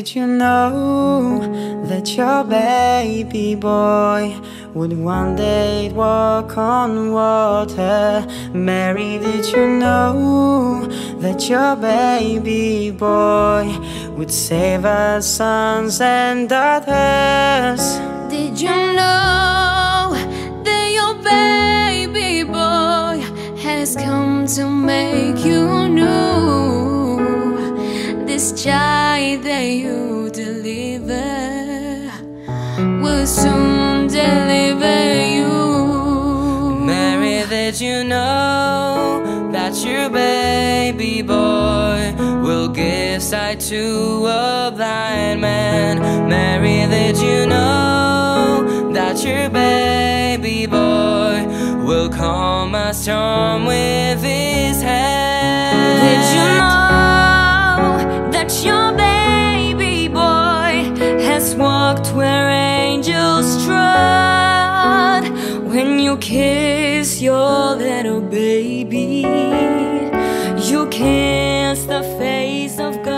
did you know that your baby boy would one day walk on water? Mary, did you know that your baby boy would save our sons and daughters? Did you know that your baby boy has come to make you new? This child that you deliver will soon deliver you. Mary, did you know that your baby boy will give sight to a blind man? Mary, did you know that your baby boy will calm a storm with his hand? Did you know that your baby boy has walked where angels trod? When you kiss your little baby, you kiss the face of God.